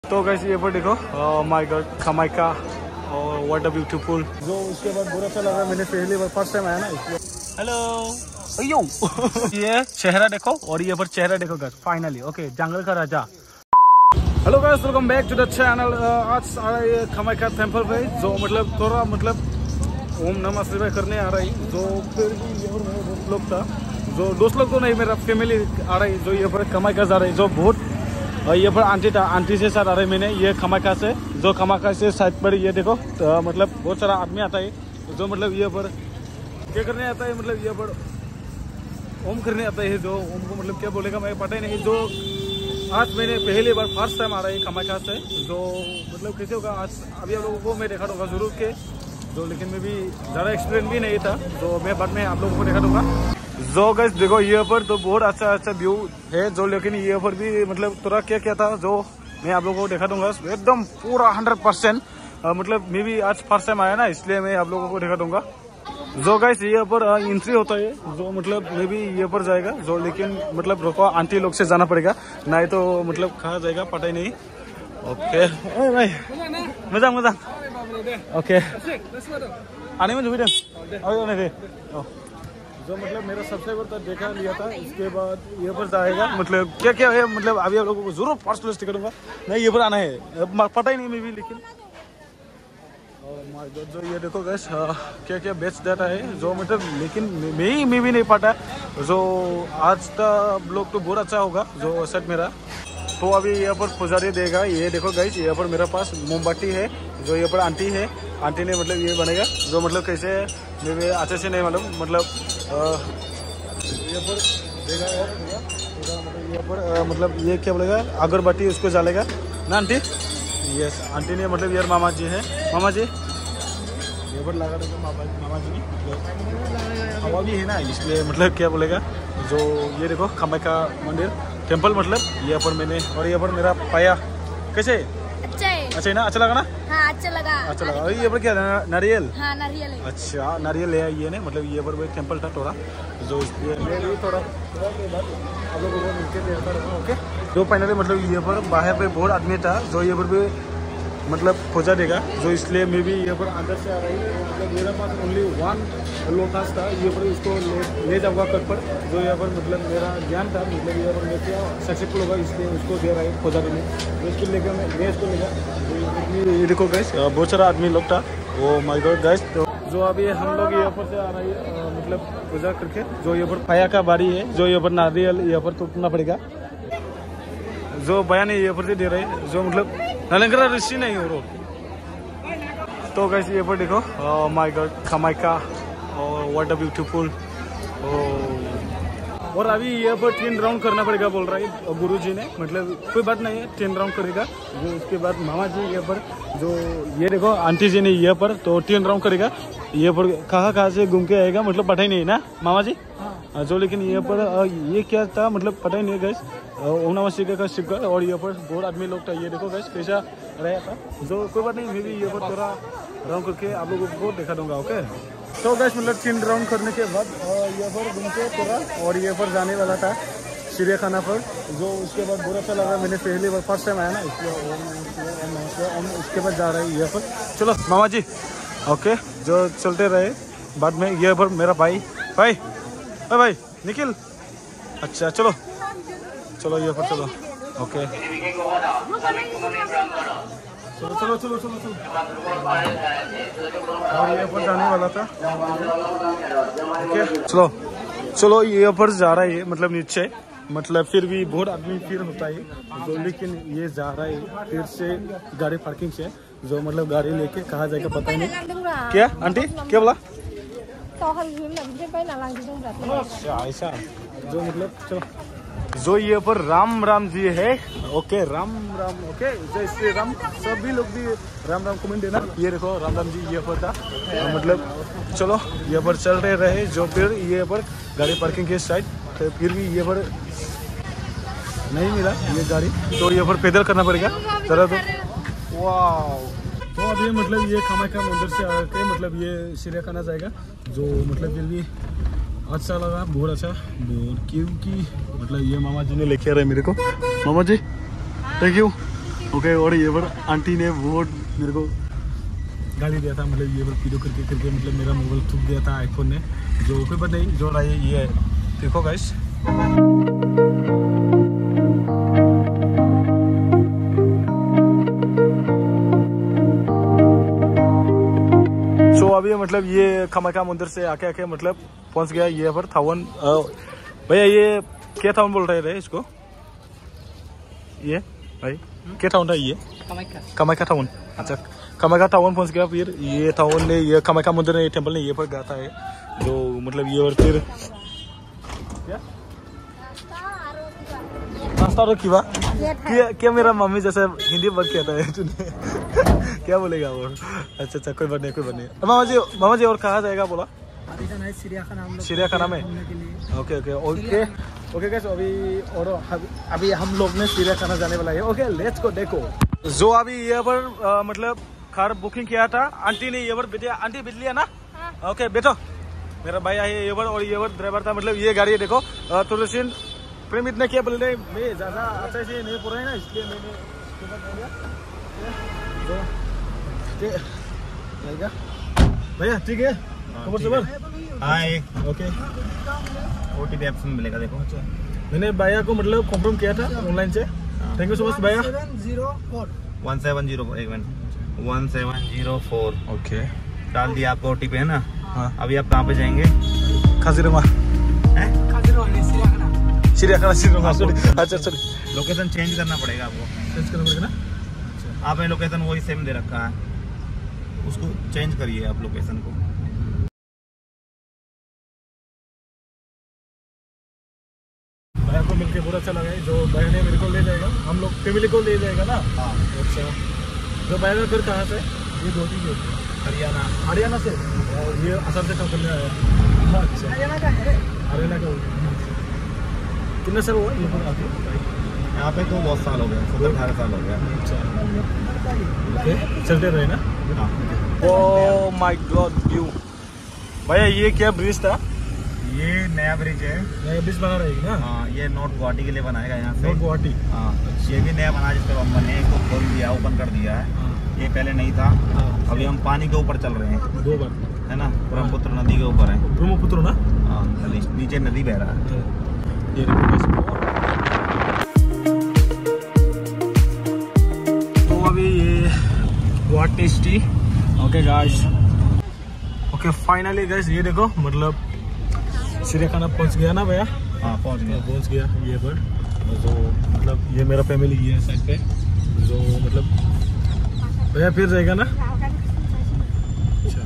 तो गाइस ये पर देखो, माय गॉड कामाख्या और व्हाट अ ब्यूटीफुल। जो उसके बाद बुरा सा लगा, मैंने पहली बार फर्स्ट टाइम आया ना इसलिए। हेलो अयो ये चेहरा देखो और ये पर चेहरा देखो गाइस फाइनली। ओके जंगल का राजा। Hello guys welcome back to the channel. आज आ रही है कामाख्या टेम्पल पे, जो मतलब थोड़ा मतलब ओम नमः शिवाय करने आ रही। जो फिर भी और मेरे दोस्त लोग था, जो दोस्त लोग तो नहीं मेरा फैमिली आ रही, जो ये पर कामाख्या जा रही। जो बहुत ये पर आंटी था, आंटी से साथ आ रही मैंने ये कामाख्या से। जो कामाख्या से साइड पर ये देखो तो मतलब बहुत सारा आदमी आता है, जो मतलब ये पर क्या करने आता है, मतलब ये पर ओम करने आता है। जो ओम को मतलब क्या बोलेगा मैं पता ही नहीं। जो आज मैंने पहली बार फर्स्ट टाइम आ रहा है कामाख्या से। जो मतलब कैसे होगा आज अभी आप लोगों को मैं देखा दूंगा जरूर के। जो लेकिन मैं भी ज़्यादा एक्सपीरियंस भी नहीं था, जो मैं बाद में आप लोगों को देखा दूंगा। जो गाइस देखो ये पर तो बहुत अच्छा व्यू है। जो लेकिन ये पर भी मतलब थोड़ा क्या था, जो मैं आप लोगों को देखा दूंगा एकदम पूरा 100%। मतलब मैं भी आज फर्स्ट टाइम आया ना, इसलिए मैं आप लोगों को देखा दूंगा। जो गाइस ये पर एंट्री होता है, जो मतलब मैं भी ये पर जाएगा। जो लेकिन मतलब रोको आंटी लोग से जाना पड़ेगा, नहीं तो मतलब कहाँ जाएगा पता ही नहीं। ओके भाई मजा ओके आने में जुबी जो मतलब मेरा सब्सक्राइबर तक देखा लिया था, इसके बाद ये पर जाएगा। मतलब क्या है मतलब अभी आप लोगों को जरूर फर्स्ट लिस्ट करूंगा। नहीं ये पर आना है पता ही नहीं मैं भी, लेकिन जो ये देखो गैस क्या बेच डाटा है, जो मतलब लेकिन मैं भी नहीं पता। जो आज का ब्लॉग तो बहुत अच्छा होगा जो सेट मेरा। तो अभी यहाँ पर पुजारी देगा। ये देखो गाइस यहाँ पर मेरे पास मोमबत्ती है, जो यहाँ पर आंटी है, आंटी ने मतलब ये बनेगा। जो मतलब कैसे मेरे अच्छे से नहीं मालूम, मतलब यहाँ पर देगा मतलब यहाँ पर मतलब ये क्या बोलेगा अगरबत्ती उसको जलेगा ना आंटी। यस आंटी ने मतलब यार मामा जी है, मामा जी यहाँ पर लगा देगा मामा जी। हवा भी है ना इसलिए मतलब क्या बोलेगा। जो ये देखो कामाख्या मंदिर टेम्पल मतलब यहाँ पर मैंने, और यहाँ पर मेरा पाया कैसे अच्छा है ना, अच्छा लगा ना। हाँ, अच्छा लगा। और ये पर क्या नारियल। हाँ, नारियल है। अच्छा नारियल है ये ने, मतलब ये पर वो टेम्पल था थोड़ा, जो इसलिए मैं भी थोड़ा आप लोगों को मिलकर देखता रहता हूँ। ओके जो फाइनली मतलब ये पर बाहर पे बहुत आदमी था, जो ये पर भी मतलब पूजा देगा। जो इसलिए मैं भी यहाँ पर अंदर से आ रही है। मतलब मेरा पास ओनली 1 लोटास था, ये पर उसको ले जाऊँगा कट पर। जो यहाँ पर मतलब मेरा ज्ञान था, मतलब यहाँ पर मैं क्या सक्सेसफुल होगा इसलिए उसको दे रहा है पूजा देने। तो इसको लेकर मैं इसको लेगा। ये देखो गैस बहुत सारा आदमी लोग था। वो माय गॉड गैस। तो जो अभी हम लोग यहाँ पर से आ रही है मतलब पूजा करके। जो यहाँ पर पाया का बारी है, जो यहाँ पर नारियल यहाँ पर टूटना पड़ेगा। जो बयान यहाँ पर से दे रहे हैं, जो मतलब नलंगरा ऋषि नहीं हो रहा। तो गाइस ये पर देखो माय गॉड कामाख्या और व्हाट अ ब्यूटीफुल। और अभी ये पर 3 राउंड करना पड़ेगा बोल रहा है गुरुजी ने। मतलब कोई बात नहीं है 3 राउंड करेगा। जो उसके बाद मामा जी ये पर, जो ये देखो आंटी जी ने ये पर तो 3 राउंड करेगा। ये पर कहाँ से घूम के आएगा मतलब पता ही नहीं ना मामा जी। जो लेकिन ये पर ये क्या था मतलब पता ही नहीं गैस। ओम नमः शिवाय का शिव का, और ये पर बहुत आदमी लोग था। ये देखो गैस कैसा रहा था। जो कोई बात नहीं मैं भी ये पर थोड़ा राउंड करके आप लोगों को दिखा दूंगा। ओके तो गैस मतलब 3 राउंड करने के बाद ये पर घूम के थोड़ा, और ये पर जाने वाला था चिड़ियाखाना पर। जो उसके बाद बुरा सा लगा, मैंने पहली बार फर्स्ट टाइम आया ना, इसलिए हम उसके बाद जा रहे हैं ये पर। चलो मामा जी ओके जो चलते रहे बाद में। ये पर मेरा भाई भाई निखिल। अच्छा चलो ये पर चलो। ओके चलो और ये पर जाने वाला था। ओके चलो ये पर जा रहा है मतलब नीचे। मतलब फिर भी बहुत आदमी फिर होता है, जो लेकिन ये जा रहा है फिर से गाड़ी पार्किंग से। जो मतलब गाड़ी लेके कहाँ जाएगा पता नहीं। क्या आंटी क्या बोला ऐसा। जो मतलब चलो जो ये पर राम जी है। ओके राम ओके जय श्री राम। सभी लोग भी राम कमेंट देना। ये देखो राम जी ये पर था। मतलब चलो ये पर चल रहे जो फिर ये पर गाड़ी पार्किंग के साइड। तो फिर भी ये पर नहीं मिला ये गाड़ी, तो ये पर पैदल करना पड़ेगा जरा। तो वाह तो अभी मतलब ये कामाख्या मंदिर से आके मतलब ये चिड़ियाखाना जाएगा। जो मतलब फिर भी अच्छा लगा बहुत अच्छा, क्योंकि मतलब ये मामा जी ने लेके आ रहे हैं मेरे को। मामा जी थैंक यू। ओके। और ये पर आंटी ने बहुत मेरे को गाली दिया था, मतलब ये पर वीडियो करके करके मतलब मेरा मोबाइल थूक दिया था आईफोन ने, जो कोई बात नहीं, जो रहा है ये है, देखो गाइस। सो अभी मतलब ये कामाख्या मंदिर से आके आके मतलब पहुंच गया ये पर थावन। भैया ये क्या टाउन बोल रहे इसको, ये भाई क्या टाउन था ये? कामाख्या टाउन। अच्छा, कामाख्या टाउन पहुंच गया। फिर ये टाउन ने ये कामाख्या मंदिर ने टेंपल ने ये पर गाता है, जो मतलब ये। और फिर क्या नाश्ता तो किया क्या मेरा मम्मी जैसे हिंदी बात कहता है तूने क्या बोलेगा वो? अच्छा अच्छा, कोई बात नहीं कोई बात नहीं। मामा जी और कहाँ जाएगा बोला? चिड़ियाखाना में। Okay okay okay okay guys, अभी हम लोग ने चिड़ियाखाना जाने वाला है। Okay let's go. देखो जो अभी ये पर मतलब कार बुकिंग किया था आंटी ने, ये पर बैठिया आंटी बैठ लिया ना? ओके बैठो। मेरा भाई है ये पर, और ये पर ड्राइवर था, मतलब ये गाड़ी है देखो। तुलसीन प्रेमित ने क्या बोल रहे, मैं ज़्यादा अच्छा से नहीं पढ़ा है ना, इसलिए मैंने भैया ठीक है। खबर सबर हाय। ओके OTP ऑप्शन मिलेगा देखो। मैंने भैया को मतलब कंफर्म किया था ऑनलाइन से। थैंक यू सो मच भैया। 1704 ओके डाल दिया आपका OTP है ना? हाँ। अभी आप कहाँ पे जाएंगे? काजीरंगा। चिड़ियाखाना सॉरी। अच्छा सॉरी, लोकेशन चेंज करना पड़ेगा आपको। चेंज करना पड़ेगा ना? आपने लोकेशन वही सेम दे रखा है, उसको चेंज करिए आप लोकेशन को। भैया को मिलके बहुत अच्छा लगा। जो भैया ने मेरे को ले जाएगा, हम लोग फैमिली को ले जाएगा ना? हाँ। अच्छा, जो भैया का घर कहाँ से? ये धोती से हरियाणा से, और ये असम से काम करने आया। अच्छा हरियाणा का कितना साल हुआ ये पर आके? यहाँ पे तो बहुत साल हो गया, 17-18 साल हो गया। अच्छा ओके, चलते रहे ना? हाँ। Oh my god view. भैया ये क्या ब्रिज था? ये नया ब्रिज है। नया ब्रिज बना रहेगी ना? हाँ, ये नॉर्थ गुवाहाटी के लिए बनाएगा यहाँ से। नॉर्थ गुवाहाटी। हाँ, ये भी नया बना जिसके बाद ने इसको खोल दिया, ओपन कर दिया है। ये पहले नहीं था। अभी हम पानी के ऊपर चल रहे हैं 2 बार है ना, ब्रह्मपुत्र नदी के ऊपर है। ब्रह्मपुत्र ना? हाँ, नीचे नदी बह रहा है। ये तो अभी ये बहुत tasty. Okay guys, okay finally guys ये देखो मतलब चिड़ियाखाना पहुंच गया ना भैया? हाँ पहुंच गया ये पर। जो मतलब ये मेरा फैमिली ये है साइड पे, जो मतलब भैया फिर जाएगा ना? अच्छा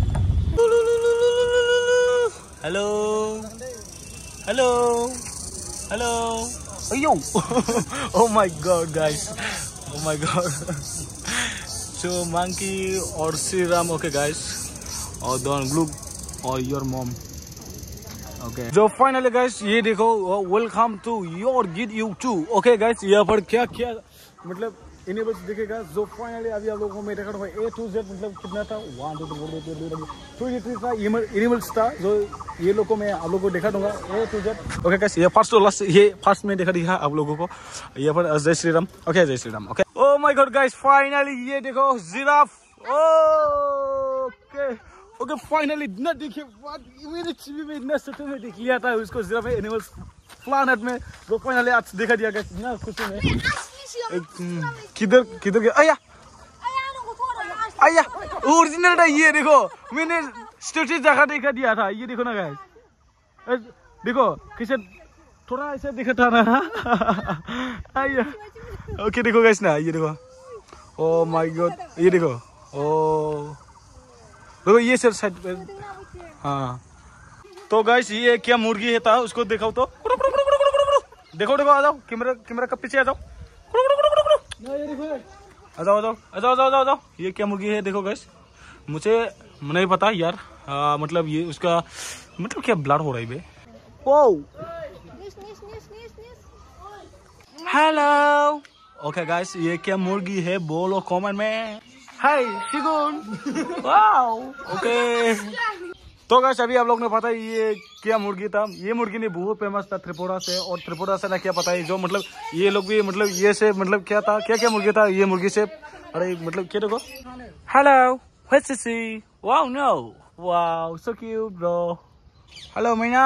हेलो हेलो हेलो अयो oh my god guys, oh my god. So monkey और श्री राम। ओके गाइस, और डॉन ग्लू और योर मॉम। ओके जो फाइनली गाइस ये देखो, वेलकम टू योर गिड यूट्यूब। ओके गाइस यहाँ पर क्या क्या मतलब इनेबल्स दिखेगा। जो फाइनली अभी आप लोगों को मैं रिकॉर्ड हुआ A to Z मतलब कितना था 1 2 3 था इनेबल्स था, जो ये लोग को मैं आप लोगों को दिखा दूंगा A to Z। Okay guys ये फर्स्ट और लास्ट, ये फर्स्ट में दिखा आप लोगों को यहाँ पर जय श्री राम। ओके जय Shri Ram. Okay oh my god guys finally ये देखो जिराफ। ओके ओके फाइनली इतना देखिए, मेरे टीवी में इतना सच में देख लिया था उसको जिराफ में एनिमल्स प्लानेट में, जो फाइनली आज देखा दिया गया इतना खुशी में। किधर किधर गया? आया ओरिजिनल था ये देखो, मैंने स्टेटस जगह देखा दिया था ये देखो ना गाइस, देखो किसे थोड़ा ऐसे दिखा था ना आया। ओके देखो गाइस ना ये देखो, ओ माय गॉड ये देखो, ओ देखो ये सर साइड पे। हाँ तो गाइस ये क्या मुर्गी है था उसको दिखाओ तो, देखो देखो आ जाओ, कैमरा का पीछे आ जाओ, आ जाओ। ये क्या मुर्गी है देखो गाइस, मुझे नहीं पता यार, मतलब ये उसका मतलब क्या ब्लड हो रहा है बे। हेलो ओके गाइस ये क्या मुर्गी है बोलो कमेंट में। हाय शिगुन वाओ ओके तो गाइस अभी आप लोग ने पता है ये क्या मुर्गी था। ये मुर्गी नहीं बहुत फेमस था त्रिपुरा से, और त्रिपुरा से ना क्या पता है जो मतलब ये लोग भी मतलब ये से मतलब क्या था, क्या क्या मुर्गी था ये मुर्गी से। अरे मतलब क्या देखो, hello see, wow no wow so cute bro, hello myna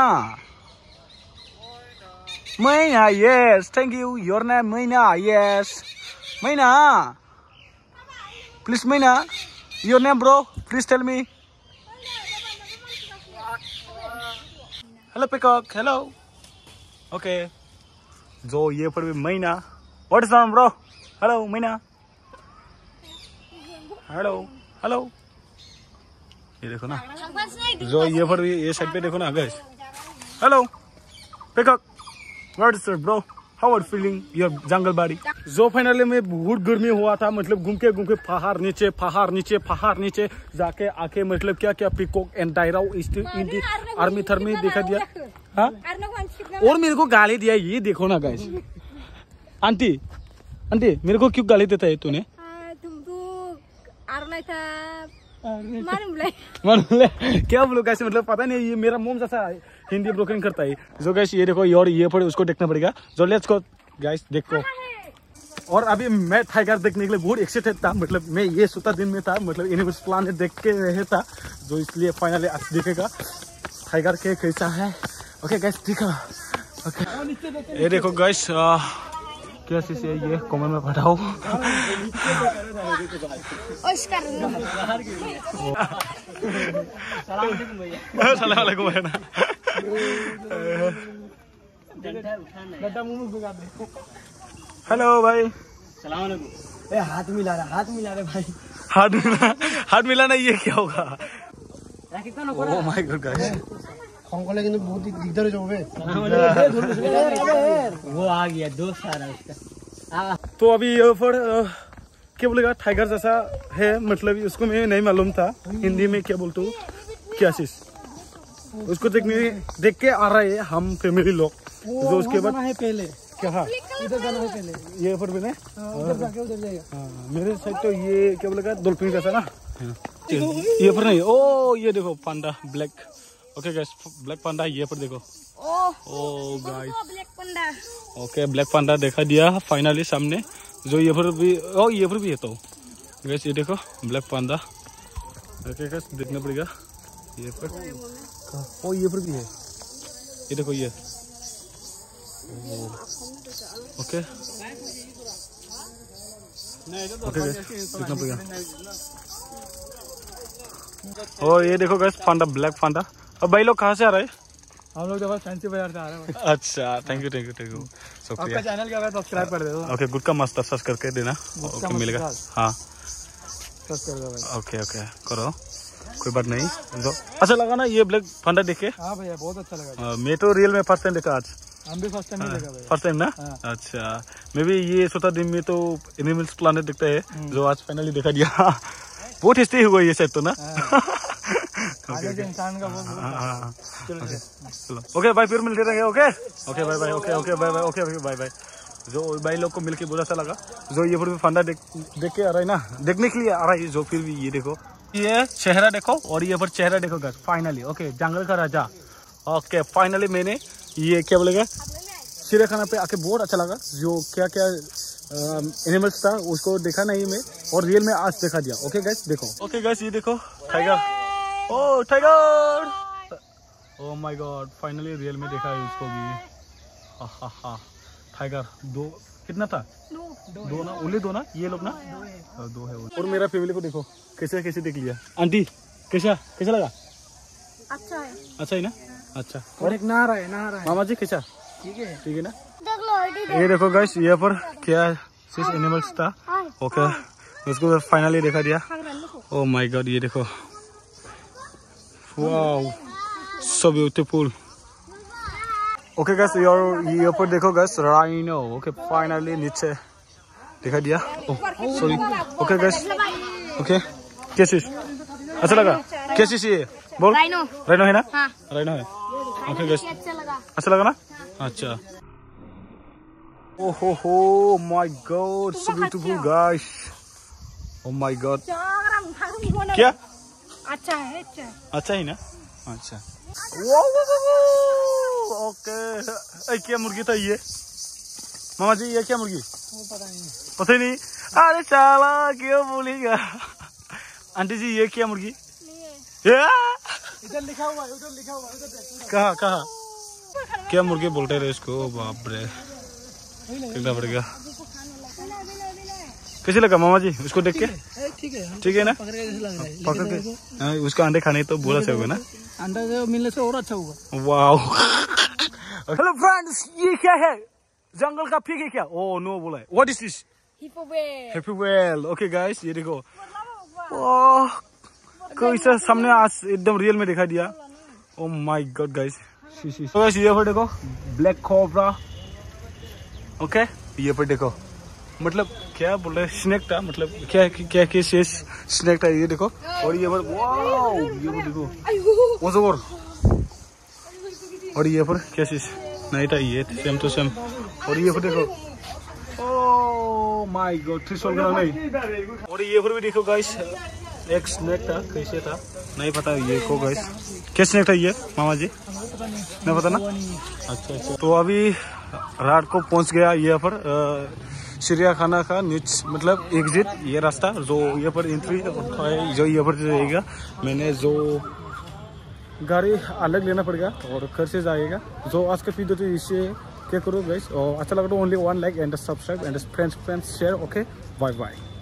myna, yes thank you, your name myna, yes myna, please myna, your name bro, please tell me. Hello peacock, hello okay. जो ये पर भी myna, what is नाम bro, hello myna, hello hello. ये देखो ना, जो ये पर भी ये साइड पे देखो ना guys, hello peacock, what is bro, how are feeling your jungle बाड़ी। जो फाइनली में बहुत गर्मी हुआ था, मतलब घूम के पहाड़ नीचे पहाड़ नीचे पहाड़ नीचे जाके आके मतलब क्या क्या पिकॉक एंड डायराउ आर्मी थर्मी दिखा दिया। हाँ और मेरे को गाली दिया, ये देखो ना गाइस। आंटी आंटी मेरे को क्यों गाली देता है तूने? क्या बोलो कैसे, मतलब पता नहीं, ये मेरा मुंह जैसा हिंदी ब्रोकन करता है। जो गाइस ये देखो, और ये पड़े उसको देखना पड़ेगा। जो लेट्स गो गाइस देखो। और अभी मैं टाइगर देखने के लिए बहुत एक्साइटेड था, मतलब मैं ये सोता दिन में था, मतलब एनिमल्स प्लानेट देख के रहे था, जो इसलिए फाइनली आज देखेगा टाइगर के कैसा है। ओके गाइस देखो, ओके ये देखो गाइस क्या चीज है ये, कमेंट में बताओ। सलामकुम है ना। हेलो भाई, सलामकुम। हाथ मिला रहे भाई, हाथ मिलाना ये क्या होगा? ओह माय गॉड गाइस, बहुत दिक्कत वो आ गया दोस्त सारा उसका। तो अभी ये पर क्या बोलेगा, टाइगर जैसा है, मतलब उसको मैं नहीं मालूम था हिंदी में क्या बोलते हो, क्या चीज उसको देख के आ रहे हैं हम फैमिली लोग। जो उसके बाद है पहले क्या, हाँ इधर जाना है पहले, ये पर भी उधर जाएगा। मेरे साइड तो ये क्या बोलेगा डॉल्फिन जैसा ना, ये पर नहीं। ओ ये देखो panda black, okay guys black panda ये पर देखो। Oh guys black panda, okay black panda देखा दिया फाइनली सामने। जो ये पर भी, ओ ये पर भी है तो गाइस, ये देखो ब्लैक पांडा। ओके गाइस देखना पड़ेगा ये पर, ओ ये पर भी है, ये देखो ये। ओके ओके गाइस देखना पड़ेगा। और ये देखो गाइस पांडा ब्लैक पांडा। अब भाई लोग कहाँ से आ रहे हैं? हम लोग तो फैंसी बाजार से आ रहे हैं। अच्छा थैंक यू शुक्रिया। आपका चैनल क्या है सब्सक्राइब कर दो। ओके गुड का मस्त सर्च करके देना, ओके मिलेगा। हाँ ओके ओके करो, कोई बात नहीं। जो अच्छा लगा ना ये ब्लैक पांडा देखे? हाँ भैया बहुत अच्छा लगा। मैं तो रियल में फर्स्ट टाइम देखा आज। हम भी फर्स्ट टाइम देखा भैया। फर्स्ट टाइम ना? अच्छा मैं भी ये सोचा दिन में तो एनिमल्स प्लानेट देखता है, जो आज फाइनली देखा दिया। बहुत टेस्टी हुआ ये सेट तो ना। इंसान का चलो ओके भाई फिर मिलते रहेंगे। Okay okay bye bye, okay okay bye bye, okay bye bye. जो भाई लोग को मिलके बहुत अच्छा लगा। जो ये फिर भी फंडा देख के आ रहा है ना, देखने के लिए आ रहा है। जो फिर भी ये देखो, ये चेहरा देखो, और ये पर चेहरा देखो गाइस फाइनली। ओके जंगल का राजा। ओके फाइनली मैंने ये क्या बोलेगा चिड़ियाखाना पे आके बहुत अच्छा लगा। जो क्या क्या एनिमल्स था उसको देखा नहीं मैं, और रियल में आज देखा दिया। ओके गाइस देखो, ओके गाइस ये देखो tiger, oh tiger, oh my god finally real में देखा है उसको भी। हा टाइगर दो कितना था? दो ना, ओनली दो ना, ये लोग ना दो है। और मेरा फैमिली को देखो कैसे कैसे देख लिया। आंटी कैसा लगा? अच्छा है, अच्छा है ना? अच्छा और एक नहा रहा है मामा जी कैसा? ठीक है ना? ये देखो गाइस ये पर क्या एनिमल्स था। ओके उसको फाइनली देखा दिया। ओ माय गॉड ये देखो, wow so beautiful. Okay guys ये पर देखो गाइस राइनो। ओके फाइनली नीचे दिखा दिया। सॉरी ओके गाइस, ओके कैसे अच्छा लगा? कैसे ये बोल? राइनो है ना? हाँ। राइनो है। ओके गाइस अच्छा लगा ना? अच्छा ओहो हो my god so beautiful guys. Oh my god क्या अच्छा है? अच्छा है ना? अच्छा ओके। क्या मुर्गी था ये मामा जी? ये क्या मुर्गी? पता ही नहीं। अरे चाला क्यों बोलेगा। आंटी जी ये क्या मुर्गी? इधर लिखा हुआ है, उधर लिखा हुआ है। कहाँ? क्या मुर्गी बोलते रहे इसको? बाप रे, देखना पड़ेगा। कैसे लगा मामा जी उसको देख के? ठीक है ना? पकड़ के उसका अंडे खाने तो बुरा से होगा ना? अंडा मिलने से और अच्छा होगा। वाह। हेलो फ्रेंड्स, ये क्या है? जंगल का पिग है क्या? ओह नो बोला है। What is this? Hippo well. Okay guys, ये देखो। ओह कोई सा सामने आज एकदम रियल में दिखाई दिया। Oh my god guys. तो गाइस ये पर देखो ब्लैक कोबरा। ओके ये पर देखो, मतलब क्या बोल रहे, स्नेक था, मतलब क्या स्नेक था ये देखो। और ये पर वाओ, ये देखो और और ये पर क्या चीज नहीं था, ये सेम टू सेम। और ये पर देखो, ओह माय गॉड, त्रिशूल का नहीं। और ये पर भी देखो गाइस, एक स्नेक था, कैसे था नहीं पता ये को गाइस। क्या स्नेक था ये मामा जी? नहीं पता ना? अच्छा। तो अभी रात को पहुंच गया यहाँ पर चिड़ियाखाना का नीच, मतलब एग्जिट ये रास्ता जो यहाँ पर एंट्री है, जो यहाँ पर जाएगा। मैंने जो गाड़ी अलग लेना पड़ेगा और घर से जाएगा। जो आज का वीडियो तो इससे क्या करो गाइस, और अच्छा लगा तो only 1 like and subscribe and friends share. Okay bye bye.